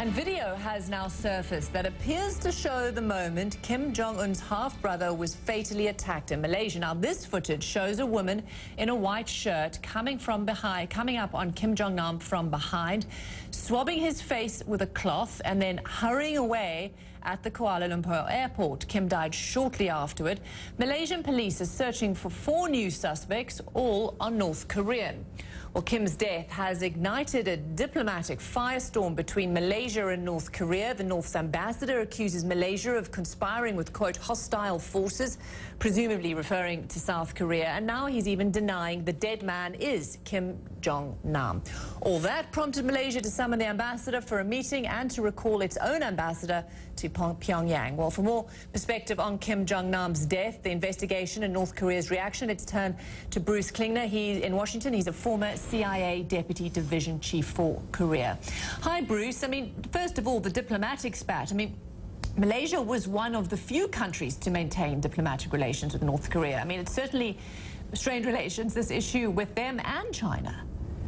And video has now surfaced that appears to show the moment Kim Jong-un's half-brother was fatally attacked in Malaysia. Now, this footage shows a woman in a white shirt coming up on Kim Jong-nam from behind, swabbing his face with a cloth and then hurrying away at the Kuala Lumpur airport. Kim died shortly afterward. Malaysian police are searching for 4 new suspects, all are North Korean. Well, Kim's death has ignited a diplomatic firestorm between Malaysia and North Korea. The North's ambassador accuses Malaysia of conspiring with, quote, hostile forces, presumably referring to South Korea. And now he's even denying the dead man is Kim Jong-nam. All that prompted Malaysia to summon the ambassador for a meeting and to recall its own ambassador to Pyongyang. Well, for more perspective on Kim Jong-nam's death, the investigation, and North Korea's reaction, it's turned to Bruce Klingner. He's in Washington. He's a former CIA Deputy Division Chief for Korea. Hi, Bruce. I mean, first of all, the diplomatic spat. I mean, Malaysia was one of the few countries to maintain diplomatic relations with North Korea. I mean, it's certainly strained relations, this issue with them and China.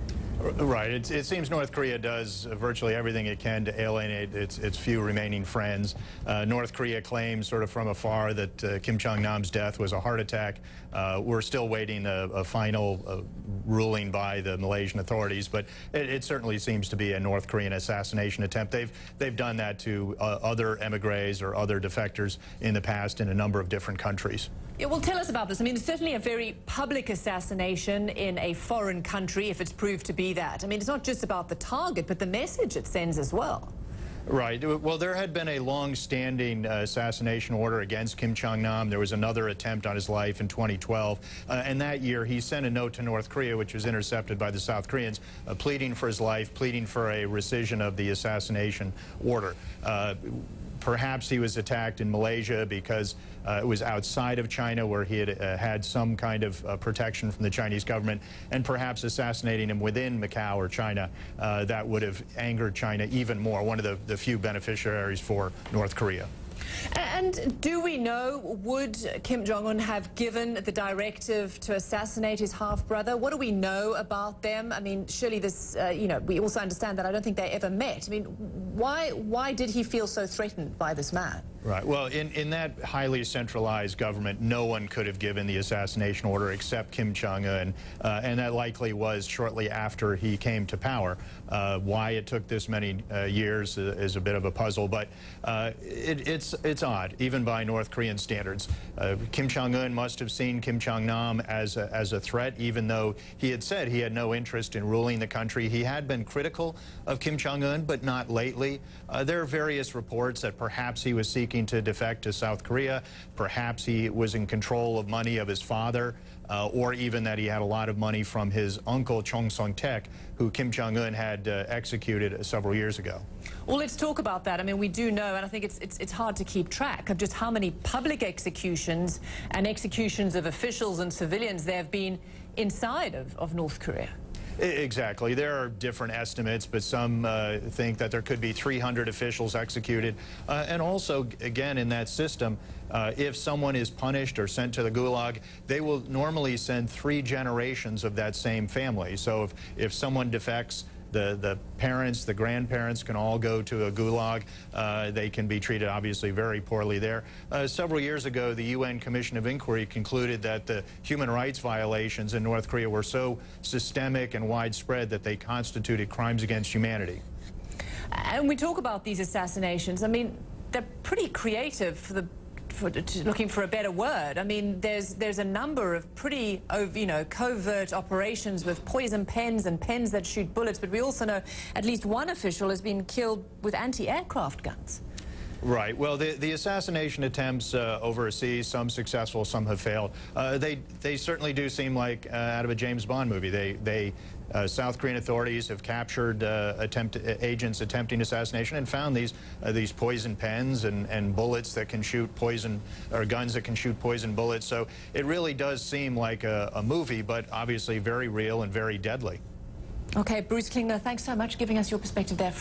Right. It seems North Korea does virtually everything it can to alienate its few remaining friends. North Korea claims sort of from afar that Kim Jong-nam's death was a heart attack. We're still waiting a final ruling by the Malaysian authorities, but it certainly seems to be a North Korean assassination attempt. They've done that to other emigres or other defectors in the past in a number of different countries. Yeah, well, tell us about this. I mean, it's certainly a very public assassination in a foreign country, if it's proved to be that. I mean, it's not just about the target, but the message it sends as well. Right. Well, there had been a long-standing assassination order against Kim Jong-nam. There was another attempt on his life in 2012. And that year, he sent a note to North Korea, which was intercepted by the South Koreans, pleading for his life, pleading for a rescission of the assassination order. Perhaps he was attacked in Malaysia because it was outside of China, where he had some kind of protection from the Chinese government, and perhaps assassinating him within Macau or China, that would have angered China even more, one of the few beneficiaries for North Korea. And do we know, would Kim Jong-un have given the directive to assassinate his half-brother? What do we know about them? I mean, surely this, you know, we also understand that I don't think they ever met. I mean, why did he feel so threatened by this man? Right. Well, in that highly centralized government, no one could have given the assassination order except Kim Jong-un, and that likely was shortly after he came to power. Why it took this many years is a bit of a puzzle, but it's odd, even by North Korean standards. Kim Jong-un must have seen Kim Jong-nam as a threat, even though he had said he had no interest in ruling the country. He had been critical of Kim Jong-un, but not lately. There are various reports that perhaps he was seeking to defect to South Korea, perhaps he was in control of money of his father, or even that he had a lot of money from his uncle Chung Song-taek, who Kim Jong-un had executed several years ago. Well, let's talk about that. I mean, we do know, and I think it's hard to keep track of just how many public executions and executions of officials and civilians there have been inside of North Korea. Exactly. There are different estimates, but some think that there could be 300 officials executed. And also, again, in that system, if someone is punished or sent to the gulag, they will normally send 3 generations of that same family. So if someone defects, the parents, the grandparents can all go to a gulag. They can be treated, obviously, very poorly there. Several years ago, the UN Commission of Inquiry concluded that the human rights violations in North Korea were so systemic and widespread that they constituted crimes against humanity. And we talk about these assassinations. I mean, they're pretty creative looking for a better word. I mean, there's a number of pretty, you know, covert operations with poison pens and pens that shoot bullets, but we also know at least one official has been killed with anti-aircraft guns. Right. Well, the assassination attempts overseas, some successful, some have failed. They certainly do seem like out of a James Bond movie. South Korean authorities have captured agents attempting assassination and found these poison pens and bullets that can shoot poison, or guns that can shoot poison bullets. So it really does seem like a movie, but obviously very real and very deadly. Okay, Bruce Klingner, thanks so much for giving us your perspective there.